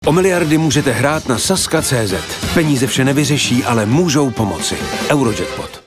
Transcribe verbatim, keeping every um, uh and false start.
O miliardy můžete hrát na saska tečka cé zet. Peníze vše nevyřeší, ale můžou pomoci. Eurojackpot.